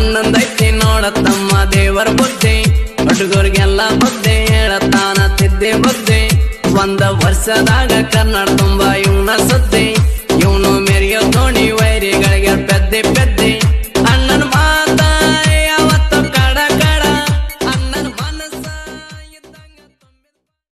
ಒಂದೊಂದೈತಿ ನೋಡತ್ತಮ್ಮ ದೇವರ ಬುದ್ಧಿ ಹುಡುಗರಿಗೆಲ್ಲ ಬುದ್ಧಿ ಹೇಳತಾನ ತಿದ್ದೆ ಬುದ್ಧಿ ಒಂದ ವರ್ಷದಾಗ ಕನ್ನಡ ತುಂಬ ಇವನ